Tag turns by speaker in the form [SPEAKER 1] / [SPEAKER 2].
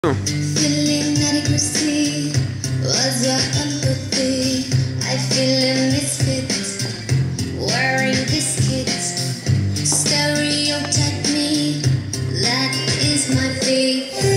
[SPEAKER 1] Feeling inadequacy was your empathy. I feel a misfit wearing biscuits. Stereotype me, that is my fate.